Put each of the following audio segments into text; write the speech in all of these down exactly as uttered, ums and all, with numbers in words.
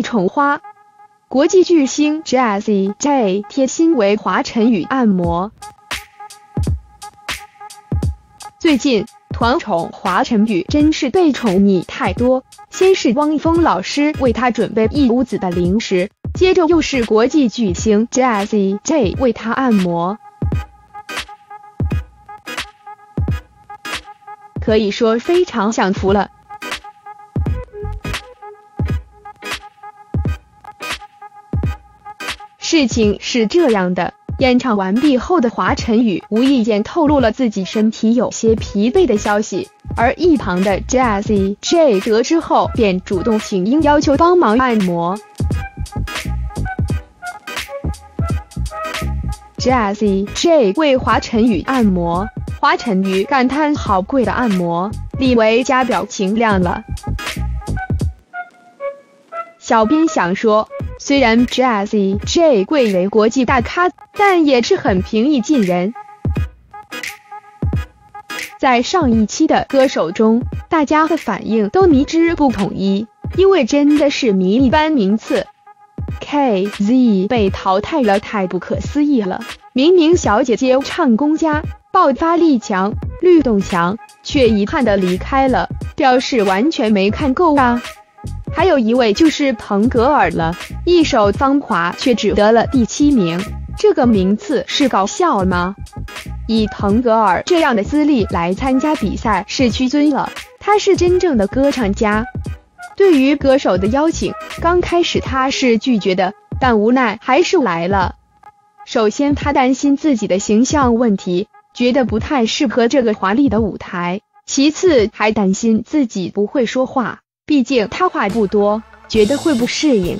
宠花。国际巨星 Jessie J 贴心为华晨宇按摩。最近团宠华晨宇真是被宠溺太多，先是汪峰老师为他准备一屋子的零食，接着又是国际巨星 Jessie J 为他按摩，可以说非常享福了。事情是这样的，演唱完毕后的华晨宇无意间透露了自己身体有些疲惫的消息，而一旁的 Jessie J 得知后便主动请缨要求帮忙按摩。Jessie J 为华晨宇按摩，华晨宇感叹好贵的按摩，李维加表情亮了。小编想说，虽然 Jessie J 贵为国际大咖，但也是很平易近人。在上一期的歌手中，大家的反应都迷之不统一，因为真的是谜一般名次。K Z 被淘汰了，太不可思议了！明明小姐姐唱功佳，爆发力强，律动强，却遗憾的离开了，表示完全没看够啊！还有一位就是腾格尔了，一首《芳华》却只得了第七名，这个名次是搞笑吗？以腾格尔这样的资历来参加比赛是屈尊了，他是真正的歌唱家。对于歌手的邀请，刚开始他是拒绝的，但无奈还是来了。首先他担心自己的形象问题，觉得不太适合这个华丽的舞台，其次还担心自己不会说话，毕竟他话不多，觉得会不适应。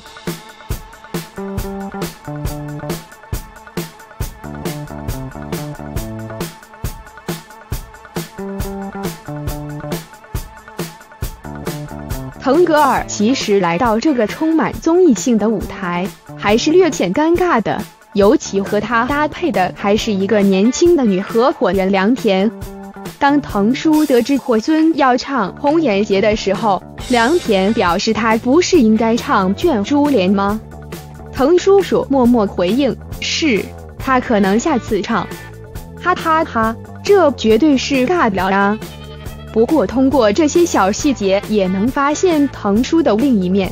腾格尔其实来到这个充满综艺性的舞台，还是略显尴尬的，尤其和他搭配的还是一个年轻的女合伙人梁田。当腾叔得知霍尊要唱《红颜劫》的时候，梁田表示他不是应该唱《卷珠帘》吗？腾叔叔默默回应，是，他可能下次唱。哈哈哈，这绝对是尬聊啊！不过通过这些小细节也能发现腾叔的另一面。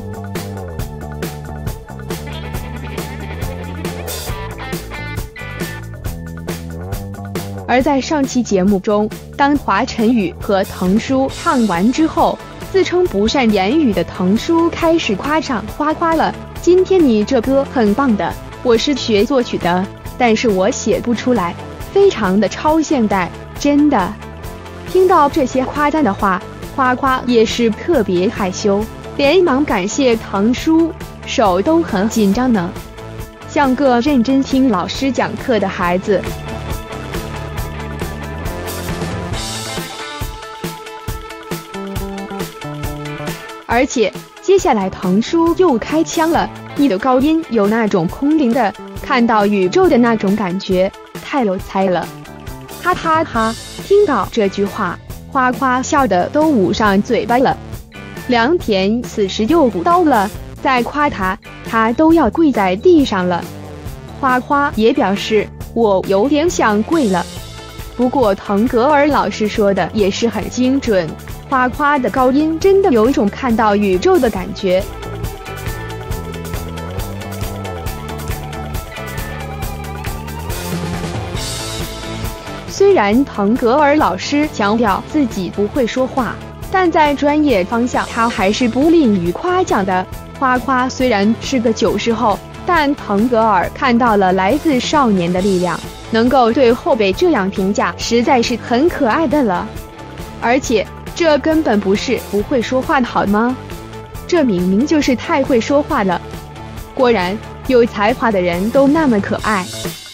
而在上期节目中，当华晨宇和腾叔唱完之后，自称不善言语的腾叔开始夸上花花了，今天你这歌很棒的，我是学作曲的，但是我写不出来，非常的超现代，真的。听到这些夸赞的话，花花也是特别害羞，连忙感谢腾叔，手都很紧张呢，像个认真听老师讲课的孩子。而且接下来腾叔又开枪了，你的高音有那种空灵的，看到宇宙的那种感觉，太有才了，哈哈哈！听到这句话，花花笑得都捂上嘴巴了。梁田此时又补刀了，再夸他，他都要跪在地上了。花花也表示，我有点想跪了。不过腾格尔老师说的也是很精准，花花的高音真的有一种看到宇宙的感觉。虽然腾格尔老师强调自己不会说话，但在专业方向他还是不吝于夸奖的。花花虽然是个九十后，但腾格尔看到了来自少年的力量，能够对后辈这样评价，实在是很可爱的了。而且这根本不是不会说话好吗？这明明就是太会说话了。果然，有才华的人都那么可爱。